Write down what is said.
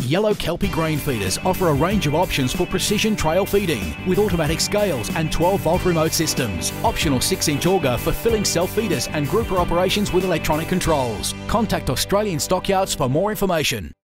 yellow Kelpie grain feeders offer a range of options for precision trail feeding with automatic scales and 12-volt remote systems. Optional 6-inch auger for filling self-feeders and grouper operations with electronic controls. Contact Australian Stockyards for more information.